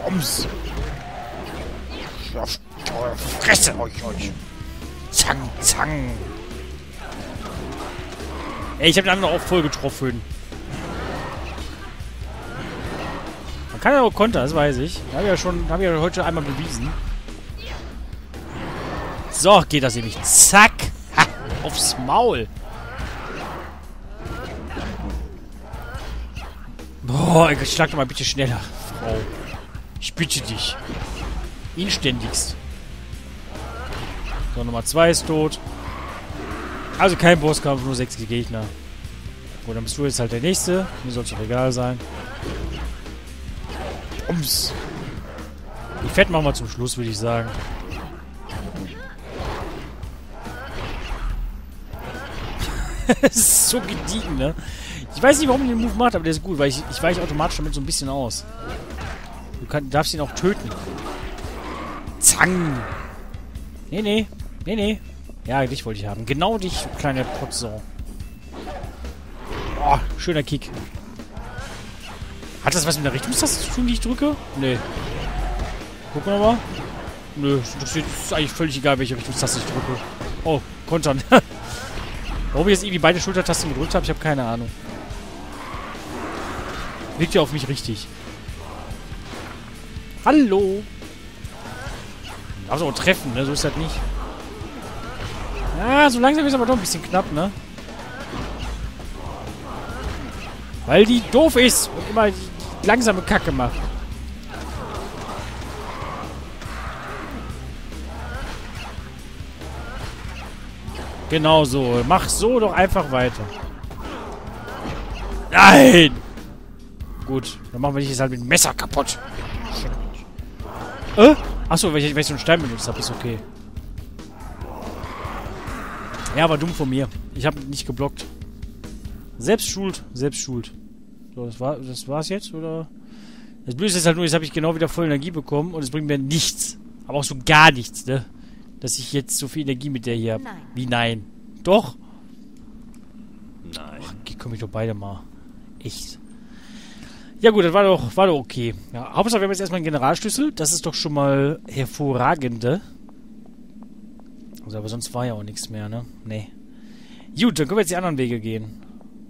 Ums. Fresse euch. Zang, zang. Ey, ich habe den anderen auch voll getroffen. Man kann ja auch kontern, das weiß ich. Habe ich ja heute einmal bewiesen. So, geht das nämlich. Zack. Ha, aufs Maul. Boah, schlag doch mal bitte schneller, Frau. Ich bitte dich. Inständigst. So, Nummer 2 ist tot. Also kein Bosskampf, nur 6 Gegner. Gut, dann bist du jetzt halt der Nächste. Mir soll es doch egal sein. Ums. Die Fett machen wir zum Schluss, würde ich sagen. Das ist so gediegen, ne? Ich weiß nicht, warum er den Move macht, aber der ist gut, weil ich weiche automatisch damit so ein bisschen aus. Du darfst ihn auch töten. Zang! Nee. Ja, dich wollte ich haben. Genau dich, kleine Potsau. Oh, schöner Kick. Hat das was mit der Richtungstaste zu tun, die ich drücke? Nee. Gucken wir mal. Nö, das ist eigentlich völlig egal, welche Richtungstaste ich drücke. Oh, kontern. Warum ich jetzt irgendwie beide Schultertasten gedrückt habe, ich habe keine Ahnung. Liegt ja auf mich richtig. Hallo! Darfst auch treffen, ne? So ist das nicht. Ah, so langsam ist aber doch ein bisschen knapp, ne? Weil die doof ist und immer die langsame Kacke macht. Genau so. Mach so doch einfach weiter. Nein! Gut, dann machen wir dich jetzt halt mit dem Messer kaputt. Achso, weil ich so einen Stein benutzt habe, ist okay. Ja, war dumm von mir. Ich habe nicht geblockt. Selbst schuld. So, das war's jetzt, oder? Das Blöde ist halt nur, jetzt habe ich genau wieder voll Energie bekommen und es bringt mir nichts. Aber auch so gar nichts, ne? Dass ich jetzt so viel Energie mit der hier habe. Wie nein? Doch? Nein. Ach, komm ich doch beide mal. Echt. Ja gut, das war doch okay. Ja, Hauptsache wir haben jetzt erstmal einen Generalschlüssel. Das ist doch schon mal hervorragende. Also, aber sonst war ja auch nichts mehr, ne? Nee. Gut, dann können wir jetzt die anderen Wege gehen.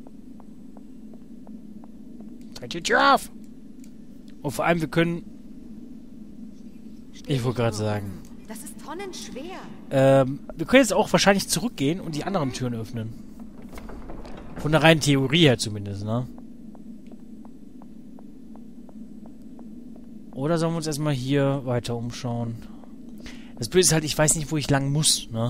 Dreht die Tür auf! Und vor allem, wir können... Ich wollte gerade sagen... Das ist tonnenschwer. Wir können jetzt auch wahrscheinlich zurückgehen und die anderen Türen öffnen. Von der reinen Theorie her zumindest, ne? Oder sollen wir uns erstmal hier weiter umschauen? Das Blöde ist halt, ich weiß nicht, wo ich lang muss, ne?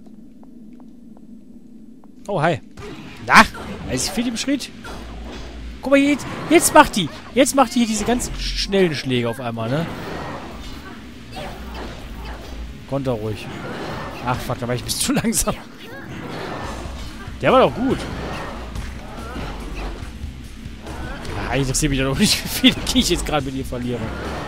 Oh, hi. Na, ist viel im Schritt. Guck mal, jetzt macht die hier diese ganz schnellen Schläge auf einmal, ne? Konter ruhig. Ach, fuck, da war ich ein bisschen zu langsam. Der war doch gut. Ah, ich interessiere mich ja noch nicht, wie viele Kies ich jetzt gerade mit ihr verliere.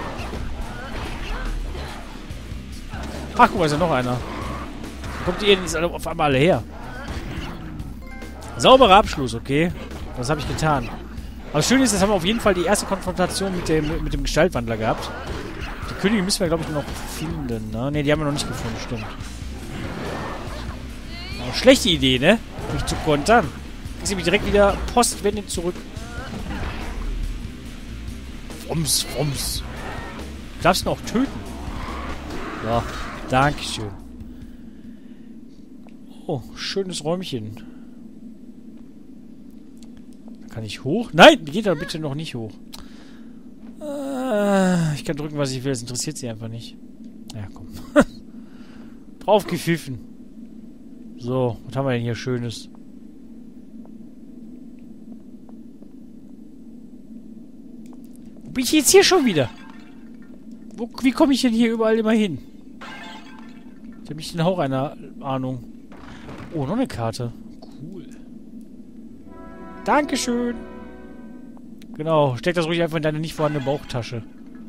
Ach, guck mal, ist ja noch einer. Wo kommt ihr denn jetzt auf einmal alle her? Sauberer Abschluss, okay. Was habe ich getan? Aber das Schöne ist, das haben wir auf jeden Fall die erste Konfrontation mit dem Gestaltwandler gehabt. Die Königin müssen wir, glaube ich, noch finden, ne? Ne, die haben wir noch nicht gefunden, stimmt. Aber schlechte Idee, ne? Mich zu kontern. Kriegst du mich direkt wieder postwendend zurück. Frums. Du darfst ihn auch töten. So, dankeschön. Oh, schönes Räumchen. Kann ich hoch? Nein, geht da bitte noch nicht hoch. Ich kann drücken, was ich will. Das interessiert sie einfach nicht. Ja, komm. Drauf gepfiffen. So, was haben wir denn hier Schönes? Wo bin ich jetzt hier schon wieder? Wie komme ich denn hier überall immer hin? Ich habe nicht den Hauch einer Ahnung. Oh, noch eine Karte. Cool. Dankeschön. Genau, steck das ruhig einfach in deine nicht vorhandene Bauchtasche.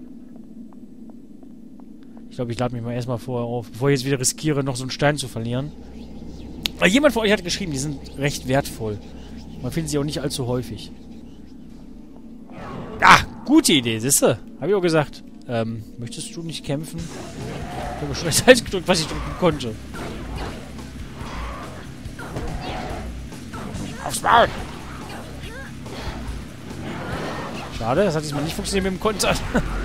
Ich glaube, ich lade mich mal erstmal vorher auf, bevor ich jetzt wieder riskiere, noch so einen Stein zu verlieren. Weil jemand von euch hat geschrieben, die sind recht wertvoll. Man findet sie auch nicht allzu häufig. Ah, gute Idee, siehste? Hab ich auch gesagt. Möchtest du nicht kämpfen? Ich habe schon das Hals gedrückt, was ich drücken konnte. Aufs Maul! Schade, das hat diesmal nicht funktioniert mit dem Konter.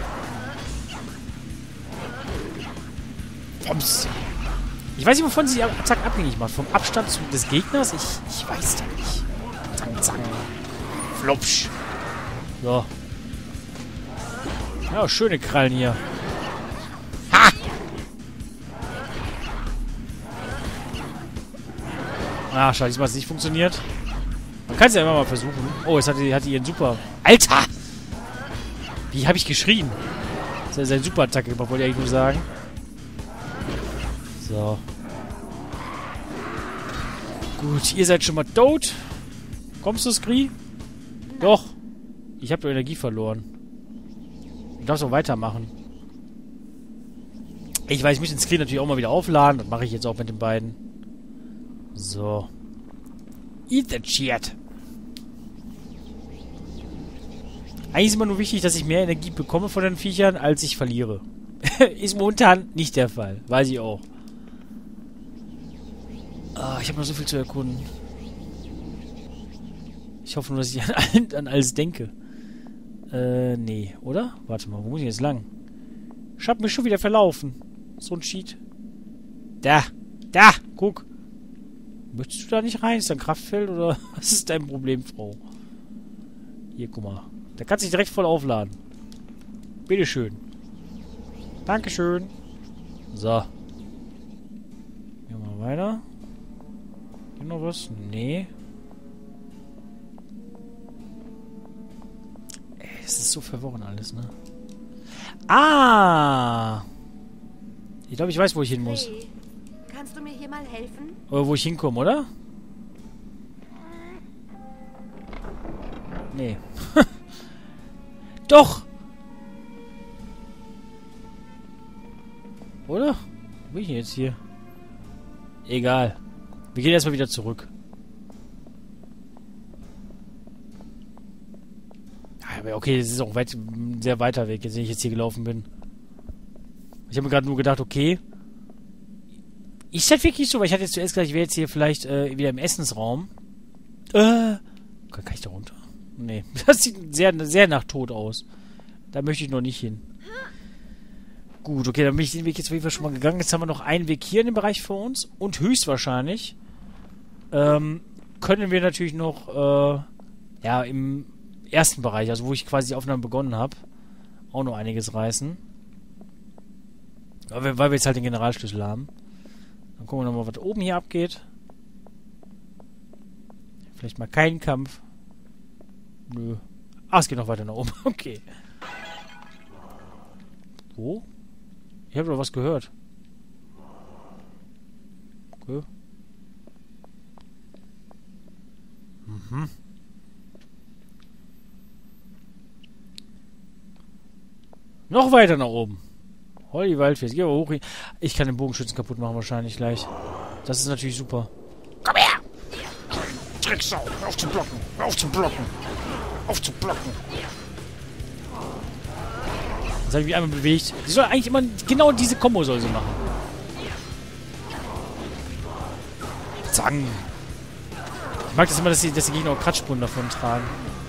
Ich weiß nicht, wovon sie die Attacken abhängig macht. Vom Abstand des Gegners? Ich weiß da nicht. Zang, zang. Flupsch. So. Ja, schöne Krallen hier. Ha! Ah, schade, diesmal hat es nicht funktioniert. Man kann es ja immer mal versuchen. Oh, jetzt hat die ihren Super... Alter! Wie habe ich geschrien? Das ist ja seine Super-Attacke gemacht, wollte ich eigentlich nur sagen. So. Gut, ihr seid schon mal tot. Kommst du, Skri? Doch. Ich habe doch Energie verloren. Du darfst auch weitermachen. Ich weiß, ich muss den Skri natürlich auch mal wieder aufladen. Das mache ich jetzt auch mit den beiden. So. Eat the shit. Eigentlich ist immer nur wichtig, dass ich mehr Energie bekomme von den Viechern, als ich verliere. Ist momentan nicht der Fall. Weiß ich auch. Ah, ich habe noch so viel zu erkunden. Ich hoffe nur, dass ich an alles denke. Nee, oder? Warte mal, wo muss ich jetzt lang? Ich hab mich schon wieder verlaufen. So ein Cheat. Da! Guck! Möchtest du da nicht rein? Ist da ein Kraftfeld oder was ist dein Problem, Frau? Hier, guck mal. Da kannst du dich direkt voll aufladen. Bitteschön. Dankeschön. So. Gehen wir mal weiter. Hier noch was? Nee. Ey, das ist so verworren alles, ne? Ah! Ich glaube, ich weiß, wo ich hin muss. Hey, kannst du mir hier mal helfen? Oder wo ich hinkomme, oder? Nee. Doch! Oder? Wo bin ich denn jetzt hier? Egal. Wir gehen erstmal wieder zurück. Aber okay, das ist auch ein sehr weiter Weg, jetzt, wenn ich jetzt hier gelaufen bin. Ich habe mir gerade nur gedacht, okay. Ist das wirklich so? Weil ich hatte jetzt zuerst gedacht, ich wäre jetzt hier vielleicht wieder im Essensraum. Kann ich da runter? Nee. Das sieht sehr, sehr nach Tod aus. Da möchte ich noch nicht hin. Gut, okay, dann bin ich den Weg jetzt auf jeden Fall schon mal gegangen. Jetzt haben wir noch einen Weg hier in dem Bereich vor uns. Und höchstwahrscheinlich können wir natürlich noch ja, im ersten Bereich, also wo ich quasi die Aufnahme begonnen habe, auch noch einiges reißen. Weil wir jetzt halt den Generalschlüssel haben. Dann gucken wir nochmal, was oben hier abgeht. Vielleicht mal keinen Kampf. Nö. Ah, es geht noch weiter nach oben. Okay. Wo? Ich habe doch was gehört. Okay. Mhm. Noch weiter nach oben. Holly Waldfest. Geh mal hoch. Ich kann den Bogenschützen kaputt machen wahrscheinlich gleich. Das ist natürlich super. Komm her! Drecksau! Auf zu blocken! Auf zu blocken! Auf zu blocken! Jetzt habe ich mich einmal bewegt. Sie soll eigentlich immer... Genau diese Kombo soll sie machen. Zang! Ich mag das immer, dass die Gegner auch Kratzspuren davon tragen.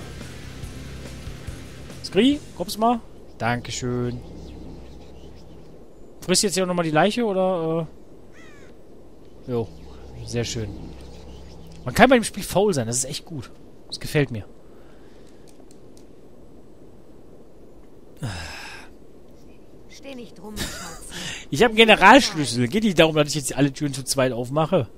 Skri, kommst du mal? Dankeschön. Frisst jetzt hier auch nochmal die Leiche, oder? Jo, sehr schön. Man kann bei dem Spiel faul sein, das ist echt gut. Das gefällt mir. Steh nicht rum, Schatz. Ich habe einen Generalschlüssel. Geht nicht darum, dass ich jetzt alle Türen zu zweit aufmache.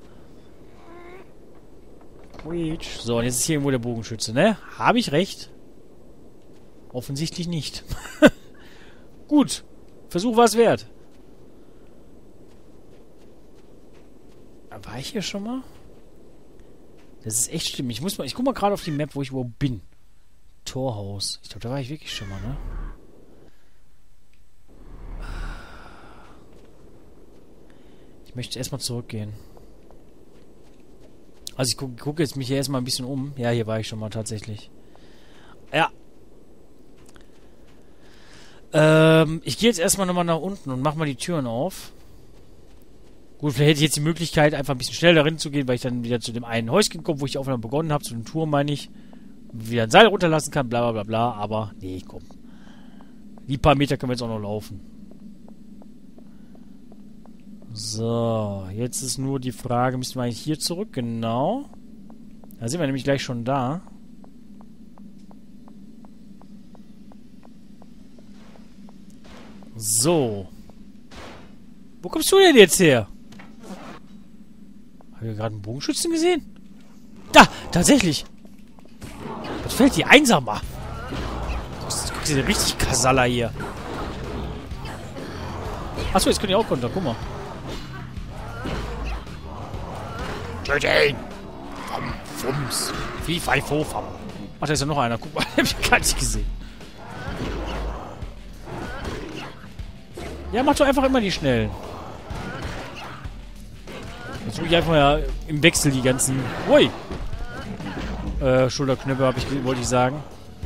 So, und jetzt ist hier irgendwo der Bogenschütze, ne? Habe ich recht? Offensichtlich nicht. Gut. Versuch war es wert. War ich hier schon mal? Das ist echt schlimm. Ich guck mal gerade auf die Map, wo ich überhaupt bin. Torhaus. Ich glaube, da war ich wirklich schon mal, ne? Ich möchte erstmal zurückgehen. Also ich gucke jetzt mich hier erstmal ein bisschen um. Ja, hier war ich schon mal tatsächlich. Ja. Ich gehe jetzt erstmal nochmal nach unten und mach mal die Türen auf. Gut, vielleicht hätte ich jetzt die Möglichkeit, einfach ein bisschen schneller darin zu gehen, weil ich dann wieder zu dem einen Häuschen komme, wo ich die Aufnahme begonnen habe, zu dem Turm meine ich. Wieder ein Seil runterlassen kann, bla bla bla bla, aber nee, komm. Die paar Meter können wir jetzt auch noch laufen. So, jetzt ist nur die Frage, müssen wir eigentlich hier zurück? Genau. Da sind wir nämlich gleich schon da. So. Wo kommst du denn jetzt her? Haben wir gerade einen Bogenschützen gesehen? Da, tatsächlich. Was fällt die Einsamer? Das ist ja richtig Kasala hier. Achso, jetzt können die auch runter, guck mal. Töten! Fums! Wie Pfeifofam. Ach, da ist ja noch einer. Guck mal, den hab ich gar nicht gesehen. Ja, mach doch einfach immer die Schnellen. Jetzt suche ich einfach mal im Wechsel die ganzen... Ui! Schulterknöpfe wollte ich sagen.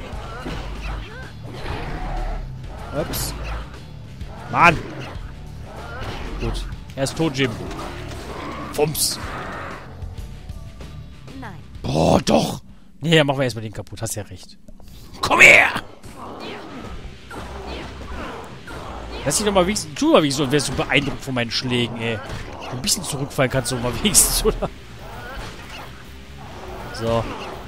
Ups. Mann! Gut. Er ist tot, Jim. Fums! Nein. Boah, doch! Nee, dann machen wir erstmal den kaputt. Hast ja recht. Komm her! Lass dich doch mal wenigstens... Tu mal wenigstens, wärst du beeindruckt von meinen Schlägen, ey. Ein bisschen zurückfallen kannst du mal wenigstens, oder? So.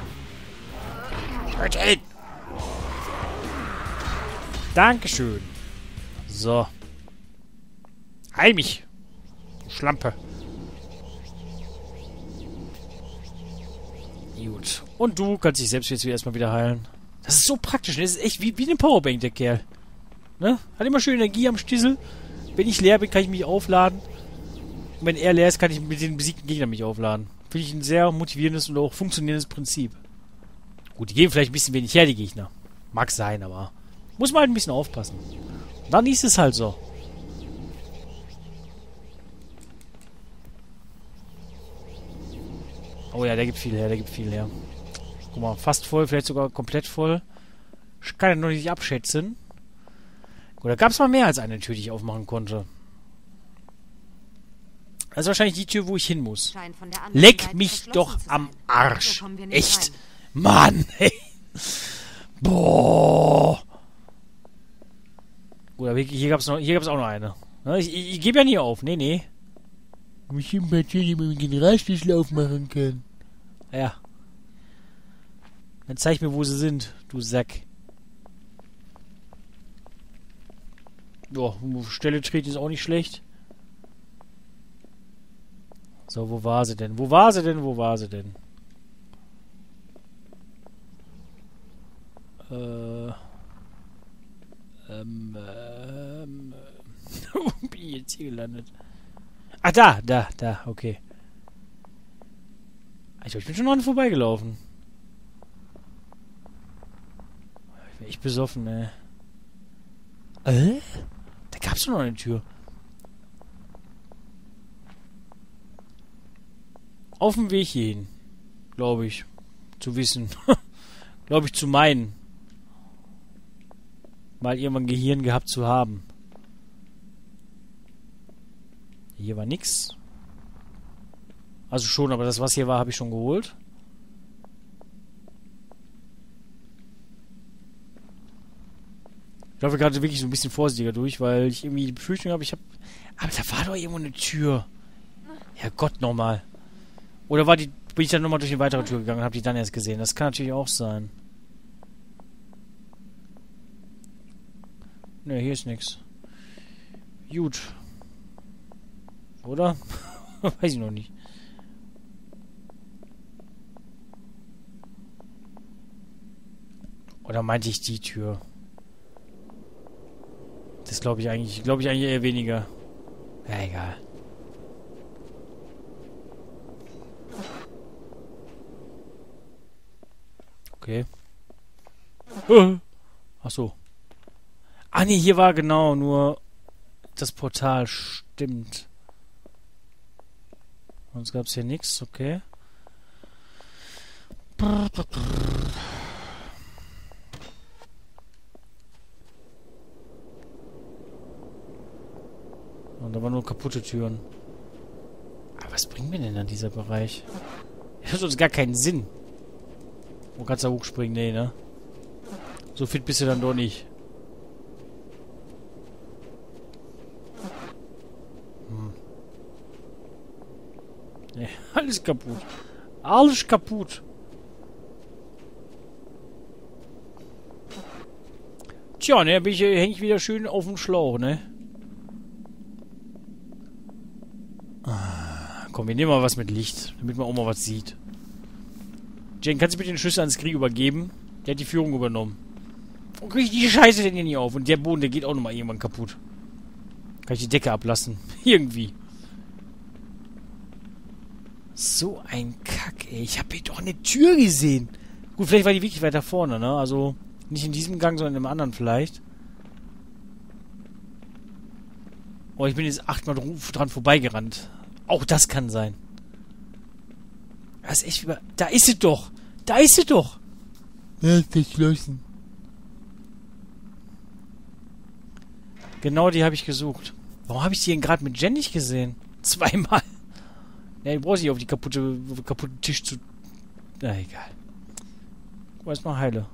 Dankeschön. So. Heil mich. Du Schlampe. Gut. Und du kannst dich selbst jetzt erstmal wieder heilen. Das ist so praktisch. Das ist echt wie eine Powerbank, der Kerl. Ne? Hat immer schön Energie am Stissel. Wenn ich leer bin, kann ich mich aufladen. Und wenn er leer ist, kann ich mit den besiegten Gegnern mich aufladen. Finde ich ein sehr motivierendes und auch funktionierendes Prinzip. Gut, die geben vielleicht ein bisschen wenig her, die Gegner. Mag sein, aber muss man halt ein bisschen aufpassen. Und dann ist es halt so. Oh ja, der gibt viel her, der gibt viel her. Guck mal, fast voll, vielleicht sogar komplett voll. Ich kann ja noch nicht abschätzen. Gut, da gab es mal mehr als eine Tür, die ich aufmachen konnte. Das ist wahrscheinlich die Tür, wo ich hin muss. Leck mich doch am Arsch. Echt. Mann, ey. Boah. Gut, aber hier gab's auch noch eine. Ich gebe ja nie auf. Nee, nee. Ich habe mal Tür, die man mit dem Generalschlüssel aufmachen kann. Ja. Dann zeig mir, wo sie sind, du Sack. Boah, Stelle treten ist auch nicht schlecht. So, wo war sie denn? Wo war sie denn? Wo war sie denn? Wo bin ich jetzt hier gelandet? Ah, da, okay. Ich bin schon noch vorbeigelaufen. Ich bin echt besoffen, ey. Da gab's doch noch eine Tür. Auf dem Weg hierhin. Glaube ich. Zu wissen. Glaube ich zu meinen. Mal irgendwann Gehirn gehabt zu haben. Hier war nix. Also schon, aber das, was hier war, habe ich schon geholt. Ich laufe gerade wirklich so ein bisschen vorsichtiger durch, weil ich irgendwie die Befürchtung habe, aber da war doch irgendwo eine Tür. Herrgott, nochmal. Oder bin ich dann nochmal durch eine weitere Tür gegangen und habe die dann erst gesehen. Das kann natürlich auch sein. Ne, hier ist nichts. Gut. Oder? Weiß ich noch nicht. Oder meinte ich die Tür? Das glaube ich eigentlich eher weniger. Ja, egal. Okay. Ach so. Ah nee, hier war genau nur das Portal. Stimmt. Sonst gab es hier nichts, okay. Und da waren nur kaputte Türen. Aber was bringt mir denn dann dieser Bereich? Das hat uns gar keinen Sinn. Wo kannst du da hochspringen? Nee, ne? So fit bist du dann doch nicht. Nee, alles kaputt. Alles kaputt. Tja, ne, häng ich wieder schön auf dem Schlauch, ne? Komm, wir nehmen mal was mit Licht, damit man auch mal was sieht. Jane, kannst du bitte den Schlüssel ans Krieg übergeben? Der hat die Führung übernommen. Wo krieg ich die Scheiße denn hier nicht auf? Und der Boden, der geht auch nochmal irgendwann kaputt. Kann ich die Decke ablassen? Irgendwie. So ein Kack, ey. Ich habe hier doch eine Tür gesehen. Gut, vielleicht war die wirklich weiter vorne, ne? Also, nicht in diesem Gang, sondern in einem anderen vielleicht. Oh, ich bin jetzt 8-mal dran vorbeigerannt. Auch das kann sein. Das ist echt über... Da ist sie doch! Da ist sie doch! Ja, ist geschlossen. Genau die habe ich gesucht. Warum habe ich die denn gerade mit Jen nicht gesehen? Zweimal. Ja, du brauchst nicht auf die kaputten Tisch zu... Na, egal. Guck erstmal heile.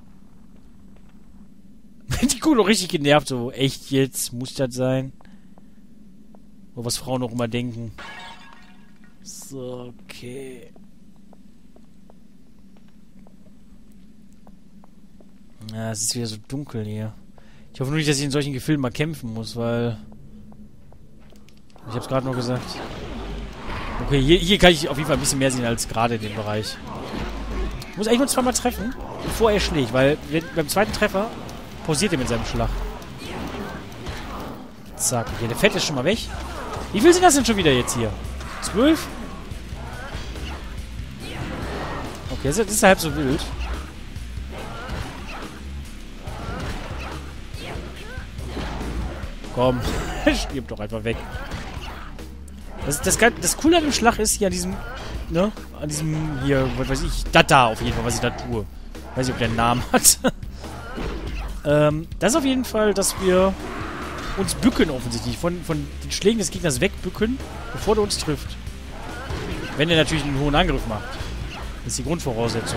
Die gucken doch richtig genervt, so. Echt jetzt? Muss das sein? Oder was Frauen auch immer denken. So, okay. Ja, es ist wieder so dunkel hier. Ich hoffe nur nicht, dass ich in solchen Gefilmen mal kämpfen muss, weil... Ich hab's gerade noch gesagt. Okay, hier kann ich auf jeden Fall ein bisschen mehr sehen als gerade in dem Bereich. Ich muss eigentlich nur zweimal treffen, bevor er schlägt, weil beim zweiten Treffer pausiert er mit seinem Schlag. Zack. Okay, der Fett ist schon mal weg. Wie viel sind das denn schon wieder jetzt hier? 12? Okay, das ist halb so wild. Komm, stirb doch einfach weg. Das Coole an dem Schlag ist hier an diesem, ne? An diesem, hier, was weiß ich, da auf jeden Fall, was ich da tue. Weiß nicht, ob der einen Namen hat. Das ist auf jeden Fall, dass wir uns bücken offensichtlich. Von den Schlägen des Gegners wegbücken, bevor der uns trifft. Wenn er natürlich einen hohen Angriff macht. Das ist die Grundvoraussetzung.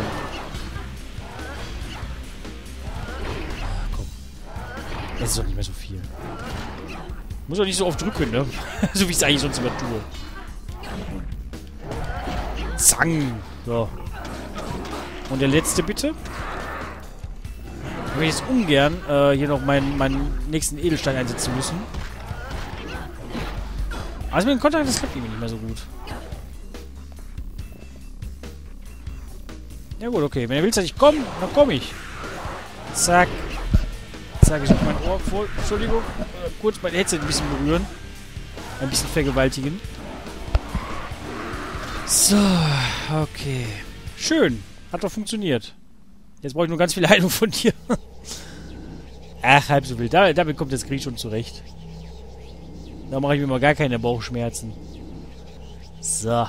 Komm. Das ist doch nicht mehr so viel. Muss auch nicht so oft drücken, ne? So wie ich es eigentlich sonst immer tue. Zang! So. Und der letzte bitte. Ich möchte jetzt ungern hier noch meinen nächsten Edelstein einsetzen müssen. Also mit dem Kontakt, das klappt irgendwie nicht mehr so gut. Ja gut, okay. Wenn er will, dass ich komme, dann komme ich. Zack. Zack, ich habe mein Ohr voll. Entschuldigung. Kurz mein Headset ein bisschen berühren. Ein bisschen vergewaltigen. So, okay. Schön. Hat doch funktioniert. Jetzt brauche ich nur ganz viel Heilung von dir. Ach, halb so wild. Damit kommt das Krieg schon zurecht. Da mache ich mir mal gar keine Bauchschmerzen. So.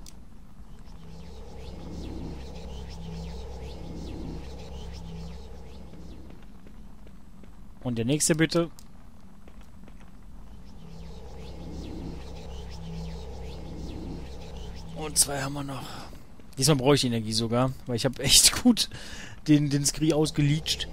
Und der nächste bitte. Und 2 haben wir noch. Diesmal brauche ich die Energie sogar, weil ich habe echt gut den Scree ausgeleacht.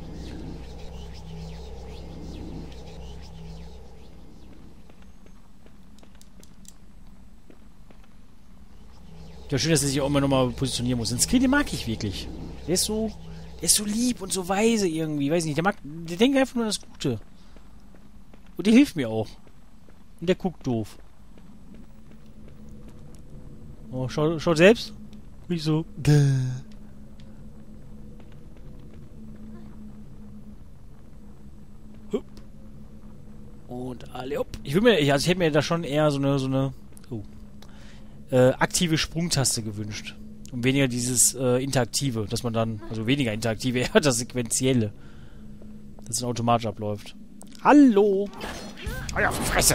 Ja, schön, dass er sich auch immer nochmal positionieren muss. Den Scree, den mag ich wirklich. Der ist so lieb und so weise irgendwie. Weiß nicht, der denkt einfach nur das Gute. Und der hilft mir auch. Und der guckt doof. Oh, schaut selbst. Nicht so. Und alle. Ich hätte mir da schon eher so eine aktive Sprungtaste gewünscht. Und weniger dieses Interaktive, dass man dann, also weniger Interaktive, eher das Sequentielle. Dass es automatisch abläuft. Hallo! Oh ja, auf die Fresse!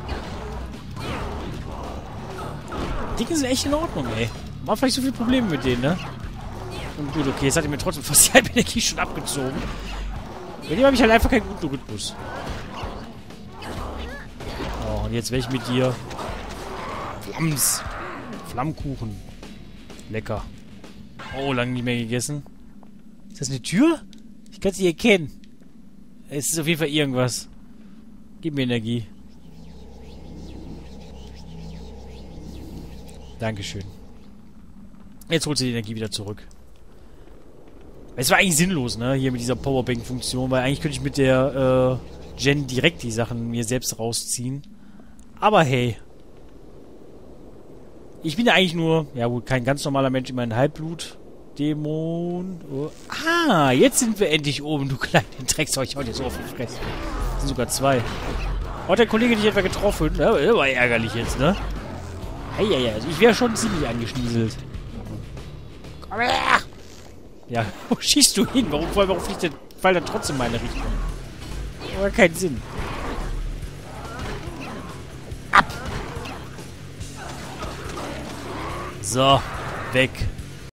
Die sind echt in Ordnung, ey. War vielleicht so viele Probleme mit denen, ne? Und gut, okay, jetzt hat er mir trotzdem fast die halbe Energie schon abgezogen. Bei dem habe ich halt einfach keinen guten Rhythmus. Oh, und Und jetzt welch mit dir. Flams. Flammkuchen. Lecker. Oh, lange nicht mehr gegessen. Ist das eine Tür? Ich kann sie erkennen. Es ist auf jeden Fall irgendwas. Gib mir Energie. Dankeschön. Jetzt holt sie die Energie wieder zurück. Es war eigentlich sinnlos, ne? Hier mit dieser Powerbank-Funktion, weil eigentlich könnte ich mit der Gen direkt die Sachen mir selbst rausziehen. Aber hey. Ich bin ja eigentlich nur, ja gut, kein ganz normaler Mensch, immer ein Halbblut-Dämon. Oh. Ah, jetzt sind wir endlich oben, du kleine Drecksau. Ich hau dir so auf die Fresse. Das sind sogar 2. Hat der Kollege dich etwa getroffen? Ja, das war ärgerlich jetzt, ne? Eieiei, also ich wäre schon ziemlich angeschnieselt. Komm her! Ja, wo schießt du hin? Warum fliegt der Pfeil dann trotzdem in meine Richtung? Aber keinen Sinn. Ab! So, weg.